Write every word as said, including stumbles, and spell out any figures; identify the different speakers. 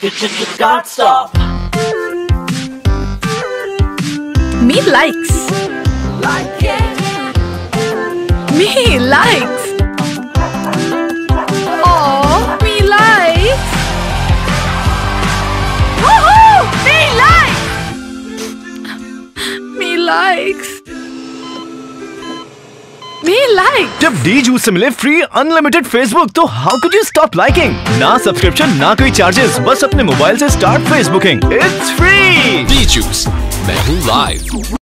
Speaker 1: Can't stop.
Speaker 2: Me likes.
Speaker 1: Like it.
Speaker 2: Me likes. Oh, me likes. Woohoo! Me likes. Me likes. Me likes.
Speaker 3: जब Djuice से मिले free unlimited Facebook तो how could you stop liking? ना subscription ना कोई charges, बस अपने mobile से start facebooking. It's free.
Speaker 4: Djuice, मैं हूँ लाइव।